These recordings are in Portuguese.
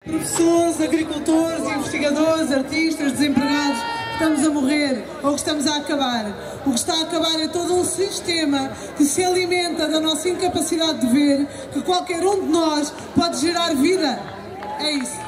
Professores, agricultores, investigadores, artistas, desempregados, estamos a morrer ou que estamos a acabar. O que está a acabar é todo um sistema que se alimenta da nossa incapacidade de ver que qualquer um de nós pode gerar vida. É isso.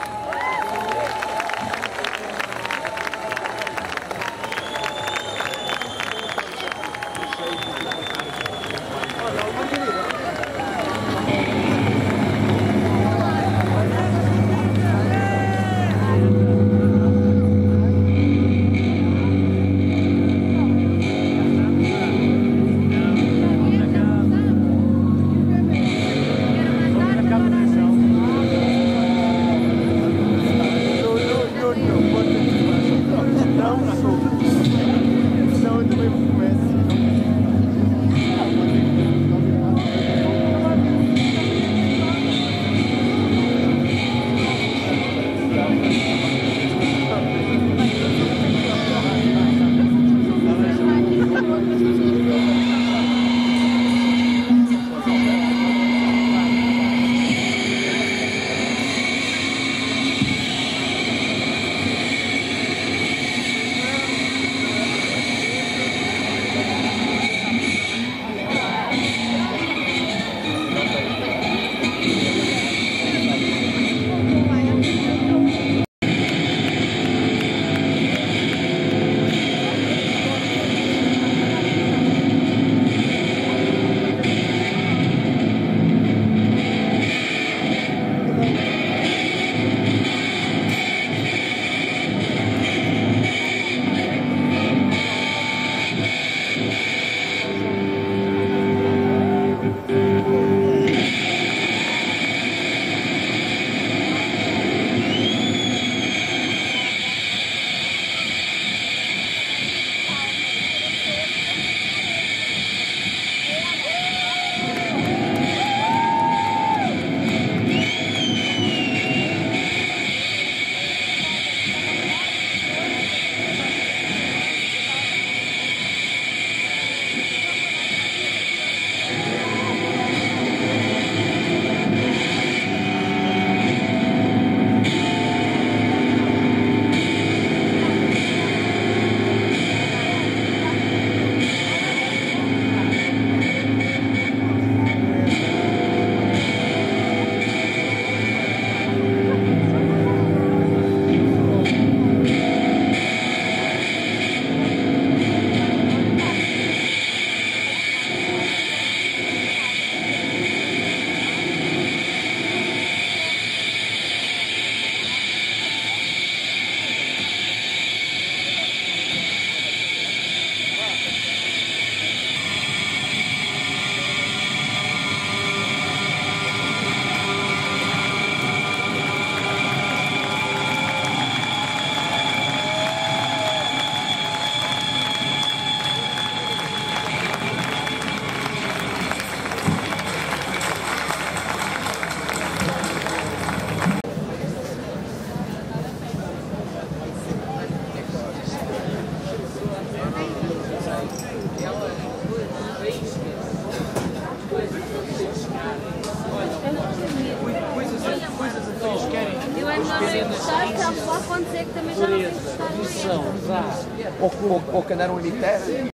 Eu ainda não sei gostar, que há pessoal quando dizer que também já não sei gostar. Ou que andaram a imitar.